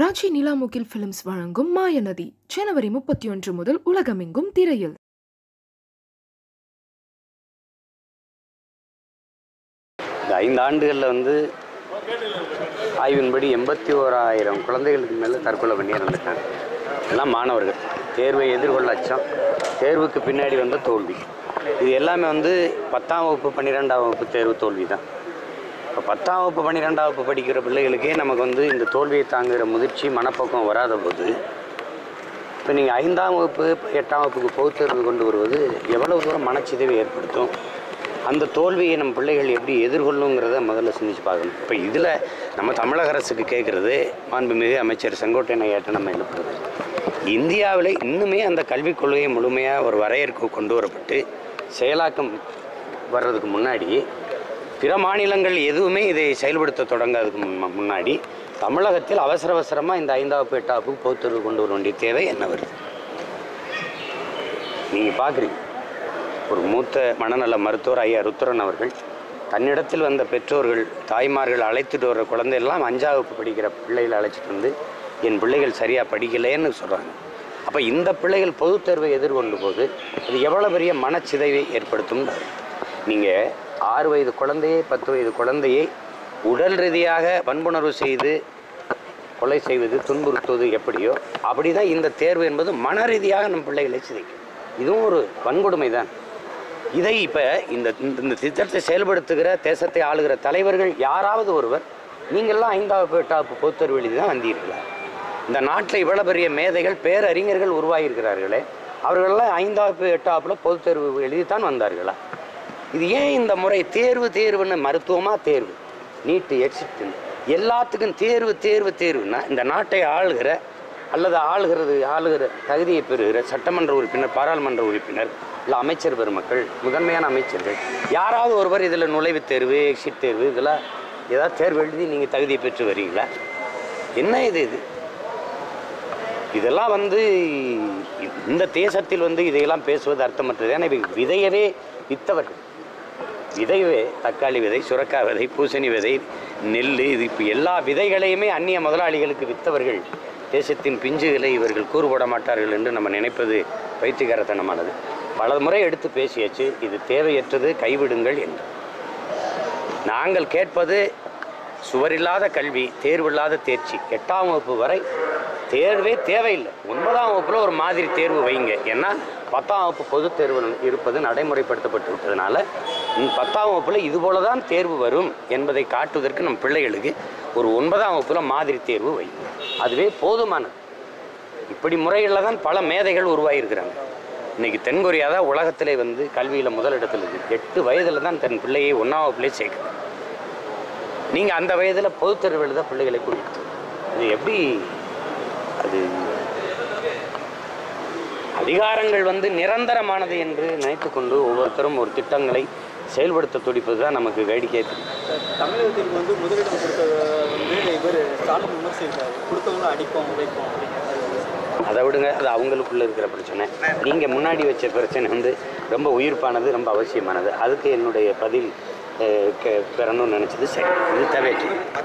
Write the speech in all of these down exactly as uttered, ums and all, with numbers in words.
Raji நிலாமுகில் films வழங்கும் மாயநதி ஜனவரி முப்பத்தி ஒன்று முதல் உலகமெங்கும் திரையில். இந்த ஐந்து ஆண்டுகளில் வந்து ஆய்வின்படி எண்பத்தி ஓராயிரம் குழந்தைகளுக்கு மேலே தற்கொலை பண்ணி இறந்துட்டாங்க. எல்லாம் மாணவர்கள். தேர்வை எதிர்கொள்ள அச்சம், தேர்வுக்கு பின்னாடி வந்த தோல்வி, இது எல்லாமே வந்து பத்தாம் வகுப்பு பன்னிரெண்டாம் வகுப்பு தேர்வு தோல்வி தான். இப்போ பத்தாம் வகுப்பு பன்னிரெண்டாம் வகுப்பு படிக்கிற பிள்ளைகளுக்கே நமக்கு வந்து இந்த தோல்வியை தாங்குகிற முதிர்ச்சி மனப்பக்கம் வராத போது, இப்போ நீங்கள் ஐந்தாம் வகுப்பு எட்டாம் வகுப்புக்கு பொதுத்தேர்வு கொண்டு வருவது எவ்வளவு தூரம் மனச்சிதைவை ஏற்படுத்தும், அந்த தோல்வியை நம்ம பிள்ளைகள் எப்படி எதிர்கொள்ளுங்கிறத முதல்ல சிந்திச்சு பார்க்கணும். இப்போ இதில் நம்ம தமிழக அரசுக்கு கேட்குறது, மாண்புமிகு அமைச்சர் செங்கோட்டையன் ஐயாட்ட நம்ம எழுப்புறது, இந்தியாவில் இன்னுமே அந்த கல்விக் கொள்கையை முழுமையாக ஒரு வரையறுக்க கொண்டு வரப்பட்டு செயலாக்கம் வர்றதுக்கு முன்னாடி, பிற மாநிலங்கள் எதுவுமே இதை செயல்படுத்த தொடங்காததுக்கு முன் முன்னாடி தமிழகத்தில் அவசர அவசரமாக இந்த ஐந்தாவது எட்டாவது பொதுத்தேர்வு கொண்டு வர வேண்டிய தேவை என்ன வருது? நீங்கள் பார்க்குறீங்க, ஒரு மூத்த மனநல மருத்துவர் ஐயா ருத்ரன் அவர்கள் தன்னிடத்தில் வந்த பெற்றோர்கள் தாய்மார்கள் அழைத்துட்டு வர்ற குழந்தையெல்லாம் அஞ்சாவது வகுப்பு படிக்கிற பிள்ளைகளை அழைச்சிட்டு வந்து என் பிள்ளைகள் சரியாக படிக்கலைன்னு சொல்கிறாங்க. அப்போ இந்த பிள்ளைகள் பொதுத் தேர்வை எதிர்கொண்டு போது அது எவ்வளோ பெரிய மனச்சிதைவை ஏற்படுத்தும். நீங்கள் ஆறு வயது குழந்தையை பத்து வயது குழந்தையை உடல் ரீதியாக வன்புணர்வு செய்து கொலை செய்வது, துன்புறுத்துவது எப்படியோ அப்படி தான் இந்த தேர்வு என்பது மன ரீதியாக நம் பிள்ளைகளை சிதைக்கும். இதுவும் ஒரு வன்கொடுமை தான். இதை இப்போ இந்த இந்த திட்டத்தை செயல்படுத்துகிற தேசத்தை ஆளுகிற தலைவர்கள் யாராவது ஒருவர், நீங்கள்லாம் ஐந்தாவது எட்டாவது பொதுத்தேர்வு எழுதி தான் வந்தீர்களா? இந்த நாட்டில் இவ்வளோ பெரிய மேதைகள் பேரறிஞர்கள் உருவாகியிருக்கிறார்களே, அவர்களெல்லாம் ஐந்தாவது எட்டாவதுல பொதுத்தேர்வு எழுதித்தான் வந்தார்களா? இது ஏன் இந்த முறை தேர்வு தேர்வுன்னு மருத்துவமாக தேர்வு, நீட்டு, எக்ஸிட், எல்லாத்துக்கும் தேர்வு தேர்வு தேர்வுன்னா இந்த நாட்டை ஆளுகிற அல்லது ஆளுகிறது ஆளுகிற தகுதியை பெறுகிற சட்டமன்ற உறுப்பினர், பாராளுமன்ற உறுப்பினர், இல்லை அமைச்சர் பெருமக்கள், முதன்மையான அமைச்சர்கள் யாராவது ஒருவர் இதில் நுழைவுத் தேர்வு, எக்ஸிட் தேர்வு, இதெல்லாம் ஏதாவது தேர்வு எழுதி நீங்கள் தகுதியை பெற்று வரீங்களா? என்ன இது இது இதெல்லாம் வந்து இந்த தேசத்தில் வந்து இதையெல்லாம் பேசுவது அர்த்தமற்றது. ஏன்னா விதையவே வித்தவர்கள், விதைவே தக்காளி விதை, சுரக்காய் விதை, பூசணி விதை, நெல், இது இப்போ எல்லா விதைகளையுமே அந்நிய முதலாளிகளுக்கு வித்தவர்கள். தேசத்தின் பிஞ்சுகளை இவர்கள் கூறுபட மாட்டார்கள் என்று நம்ம நினைப்பது பைத்தியகாரத்தனமானது. பல முறை எடுத்து பேசியாச்சு, இது தேவையற்றது, கைவிடுங்கள் என்று. நாங்கள் கேட்பது சுவரில்லாத கல்வி, தேர்வில்லாத தேர்ச்சி. எட்டாம் வகுப்பு வரை தேர்வே தேவையில்லை. ஒன்பதாம் வகுப்பில் ஒரு மாதிரி தேர்வு வைங்க. ஏன்னா பத்தாம் வகுப்பு பொது தேர்வு இருப்பது நடைமுறைப்படுத்தப்பட்டு விட்டதுனால பத்தாம் வகுப்பில் இதுபோல தான் தேர்வு வரும் என்பதை காட்டுவதற்கு நம் பிள்ளைகளுக்கு ஒரு ஒன்பதாம் வகுப்பில் மாதிரி தேர்வு வைங்க. அதுவே போதுமானது. இப்படி முறைகளில் தான் பல மேதைகள் உருவாகியிருக்கிறாங்க. இன்றைக்கி தென்கொரியா தான் உலகத்திலே வந்து கல்வியில் முதலிடத்தில் இருக்குது. எட்டு வயதில் தான் தன் பிள்ளையை ஒன்றாம் வகுப்பிலே சேர்க்குது. நீங்கள் அந்த வயதில் பொதுத் தேர்வு எழுத பிள்ளைகளை கூட்டிட்டு, இது எப்படி? அது அதிகாரங்கள் வந்து நிரந்தரமானது என்று நினைத்து கொண்டு ஒவ்வொருத்தரும் ஒரு திட்டங்களை செயல்படுத்த துடிப்பது தான் நமக்கு வேடிக்கை. தமிழகத்துக்கு வந்து முதலிடம் கொடுத்த வந்து இவர் ஸ்டாலின் விமர்சிக்கிறார், கொடுத்தவங்களும் அடிப்போம் உடைப்போம் அப்படிங்கிற. அதை விடுங்க, அது அவங்களுக்குள்ளே இருக்கிற பிரச்சனை. நீங்கள் முன்னாடி வச்ச பிரச்சனை வந்து ரொம்ப உயிர்ப்பானது, ரொம்ப அவசியமானது. அதுக்கு என்னுடைய பதில் பெறணும்னு நினச்சது சரி. இது தேவையற்ற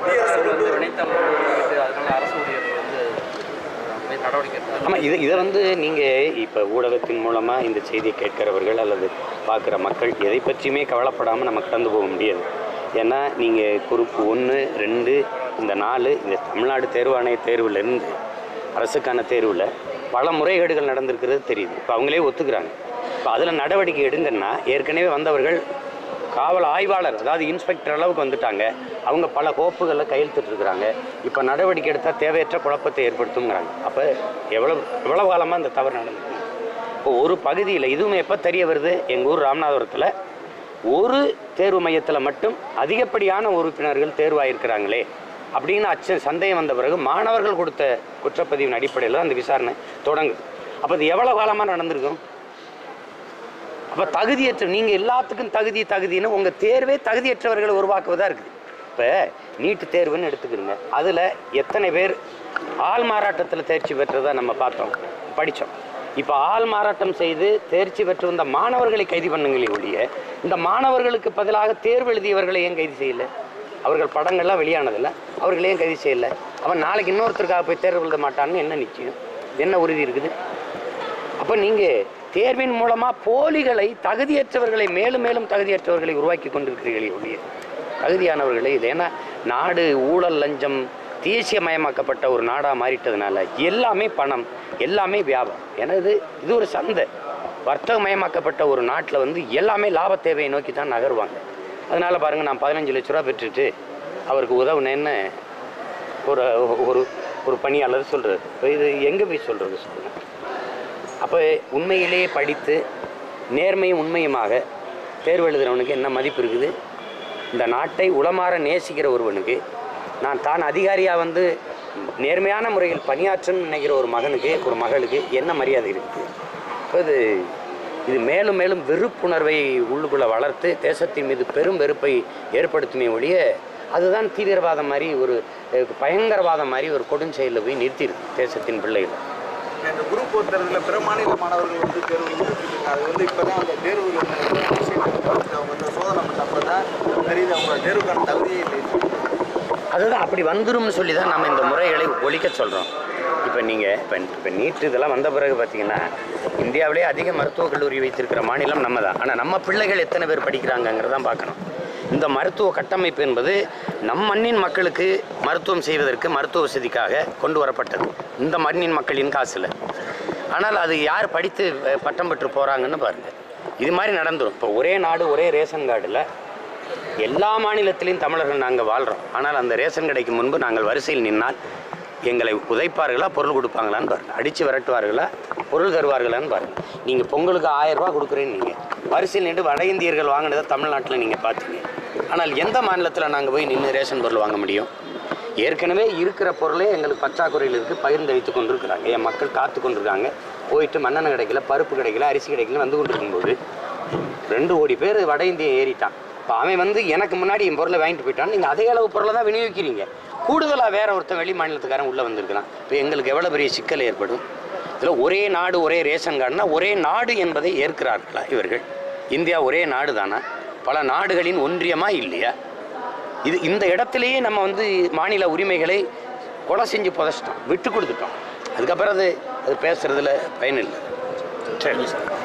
ஆமாம். இது இதை வந்து நீங்கள் இப்போ ஊடகத்தின் மூலமாக இந்த செய்தியை கேட்கிறவர்கள் அல்லது பார்க்குற மக்கள் எதை பற்றியுமே கவலைப்படாமல் நம்ம கடந்து போக முடியாது. ஏன்னா நீங்கள் குரூப் ஒன்று ரெண்டு இந்த நாலு இந்த தமிழ்நாடு தேர்வாணைய தேர்வுலேருந்து அரசுக்கான தேர்வில் பல முறைகேடுகள் நடந்திருக்கிறது தெரியுது. இப்போ அவங்களே ஒத்துக்கிறாங்க. இப்போ அதில் நடவடிக்கை எடுங்கன்னா ஏற்கனவே வந்தவர்கள் காவல் ஆய்வாளர், அதாவது இன்ஸ்பெக்டர் அளவுக்கு வந்துட்டாங்க. அவங்க பல கோப்புகளில் கையெழுத்திட்டுருக்குறாங்க. இப்போ நடவடிக்கை எடுத்தால் தேவையற்ற குழப்பத்தை ஏற்படுத்துங்கிறாங்க. அப்போ எவ்வளோ எவ்வளோ காலமாக இந்த தவறு நடந்தது? இப்போ ஒரு பகுதியில் இதுவுமே எப்போ தெரிய வருது, எங்கள் ஊர் ராமநாதபுரத்தில் ஒரு தேர்வு மையத்தில் மட்டும் அதிகப்படியான உறுப்பினர்கள் தேர்வாயிருக்கிறாங்களே அப்படின்னு அச்ச சந்தேகம் வந்த பிறகு மாணவர்கள் கொடுத்த குற்றப்பதிவின் அடிப்படையில் அந்த விசாரணை தொடங்குது. அப்போ இது எவ்வளோ காலமாக நடந்திருக்கும்? அப்போ தகுதியற்ற, நீங்கள் எல்லாத்துக்கும் தகுதி தகுதின்னு உங்கள் தேர்வே தகுதியற்றவர்களை உருவாக்குவதாக இருக்குது. இப்போ நீட்டு தேர்வுன்னு எடுத்துக்கிறீங்க, அதில் எத்தனை பேர் ஆள் மாறாட்டத்தில் தேர்ச்சி பெற்றதை நம்ம பார்த்தோம், படித்தோம். இப்போ ஆள் மாறாட்டம் செய்து தேர்ச்சி பெற்று வந்த மாணவர்களை கைது பண்ணுங்களே ஒழிய இந்த மாணவர்களுக்கு பதிலாக தேர்வு எழுதியவர்களை ஏன் கைது செய்யலை? அவர்கள் படங்கள்லாம் வெளியானதில்லை, அவர்களையும் கைது செய்யலை. அவன் நாளைக்கு இன்னொருத்தருக்காக போய் தேர்வு எழுத மாட்டான்னு என்ன நிச்சயம், என்ன உறுதி இருக்குது? அப்போ நீங்கள் தேர்வின் மூலமாக போலிகளை, தகுதியற்றவர்களை, மேலும் மேலும் தகுதியற்றவர்களை உருவாக்கி கொண்டிருக்கிறீர்களே ஒழிய தகுதியானவர்களே இது. ஏன்னா நாடு ஊழல் லஞ்சம் தேசியமயமாக்கப்பட்ட ஒரு நாடாக மாறிட்டதுனால எல்லாமே பணம், எல்லாமே வியாபாரம். ஏன்னா இது இது ஒரு சந்தை, வர்த்தகமயமாக்கப்பட்ட ஒரு நாட்டில் வந்து எல்லாமே லாப தேவையை நோக்கி தான் நகருவாங்க. அதனால் பாருங்கள், நான் பதினஞ்சு லட்ச ரூபா பெற்றுட்டு அவருக்கு உதவுனேன்னு ஒரு ஒரு ஒரு பணியாளர் சொல்கிறார். இப்போ இது எங்கே போய் சொல்கிறது சொல்லுங்கள்? அப்போ உண்மையிலேயே படித்து நேர்மையும் உண்மையுமாக தேர்வு எழுதுகிறவனுக்கு என்ன மதிப்பு இருக்குது? இந்த நாட்டை உளமாற நேசிக்கிற ஒருவனுக்கு, நான் தான் அதிகாரியாக வந்து நேர்மையான முறையில் பணியாற்றணும்னு நினைக்கிற ஒரு மகனுக்கு, ஒரு மகளுக்கு என்ன மரியாதை இருக்குது? இப்போ இது இது மேலும் மேலும் வெறுப்புணர்வை உள்ளுக்குள்ளே வளர்த்து தேசத்தின் மீது பெரும் வெறுப்பை ஏற்படுத்துமே ஒழிய அதுதான் தீவிரவாதம் மாதிரி, ஒரு பயங்கரவாதம் மாதிரி ஒரு கொடுஞ்செயலில் போய் நிறுத்தியிருக்கு தேசத்தின் பிள்ளைகள். இந்த குரூப் ஒருத்தரில் பிற மாநில மாணவர்கள் வந்து தேர்வு எழுதிருக்காங்க. அது வந்து இப்போ தான் அந்த தேர்வு அவங்க வந்து சோதனை பண்ணப்போ தான் தெரியுது அவங்க தேர்வுக்கான தகுதியே இல்லை. அதுதான் அப்படி வந்துரும்னு சொல்லி தான் நம்ம இந்த முறைகளை ஒழிக்க சொல்கிறோம். இப்போ நீங்கள் இப்போ இப்போ நீட் இதெல்லாம் வந்த பிறகு பார்த்தீங்கன்னா இந்தியாவிலே அதிக மருத்துவக் கல்லூரி வைத்திருக்கிற மாநிலம் நம்ம தான். ஆனால் நம்ம பிள்ளைகள் எத்தனை பேர் படிக்கிறாங்கங்கிறதான் பார்க்கணும். இந்த மருத்துவ கட்டமைப்பு என்பது நம் மண்ணின் மக்களுக்கு மருத்துவம் செய்வதற்கு மருத்துவ வசதிக்காக கொண்டு வரப்பட்டது, இந்த மண்ணின் மக்களின் காசில். ஆனால் அது யார் படித்து பட்டம் பெற்று போகிறாங்கன்னு பாருங்கள். இது மாதிரி நடந்துடும். இப்போ ஒரே நாடு ஒரே ரேஷன் கார்டில் எல்லா மாநிலத்திலையும் தமிழர்கள் நாங்கள் வாழ்கிறோம். ஆனால் அந்த ரேஷன் கடைக்கு முன்பு நாங்கள் வரிசையில் நின்னால் எங்களை உதைப்பார்களா, பொருள் கொடுப்பாங்களான்னு பாருங்கள். அடித்து விரட்டுவார்களா, பொருள் தருவார்களான்னு பாருங்கள். நீங்கள் பொங்கலுக்கு ஆயிரம் ரூபா கொடுக்குறேன்னு நீங்கள் வரிசையில் நின்று வட இந்தியர்கள் வாங்கினதை தமிழ்நாட்டில் நீங்கள் பார்த்தீங்க. ஆனால் எந்த மாநிலத்தில் நாங்கள் போய் நின்று ரேஷன் பொருள் வாங்க முடியும்? ஏற்கனவே இருக்கிற பொருளே எங்களுக்கு பற்றாக்குறையில் இருக்குது, பகிர்ந்து வைத்து கொண்டிருக்கிறாங்க. என் மக்கள் காத்து கொண்டிருக்காங்க. போயிட்டு மண்ணெண்ணெய் கிடைக்கல, பருப்பு கிடைக்கல, அரிசி கிடைக்கல வந்து கொண்டிருக்கும்போது ரெண்டு கோடி பேர் வட இந்தியை ஏறிட்டான். இப்போ அவன் வந்து எனக்கு முன்னாடி என் பொருளை வாங்கிட்டு போயிட்டான். நீங்கள் அதே அளவு பொருளை தான் விநியோகிக்கிறீங்க. கூடுதலாக வேற ஒருத்தன் வெளி மாநிலத்துக்காரன் உள்ளே வந்திருக்கலாம். இப்போ எங்களுக்கு எவ்வளோ பெரிய சிக்கல் ஏற்படும்? இதில் ஒரே நாடு ஒரே ரேஷன் கார்டுனா ஒரே நாடு என்பதை ஏற்கிறார்களா இவர்கள்? இந்தியா ஒரே நாடு தானா? பல நாடுகளின் ஒன்றியமா இல்லையா? இது இந்த இடத்துலையே நம்ம வந்து மாநில உரிமைகளை கொலை செஞ்சு புதைச்சிட்டோம், விட்டு கொடுத்துட்டோம். அதுக்கப்புறம் அது அது பேசுறதுல பயனில்லை. சரி.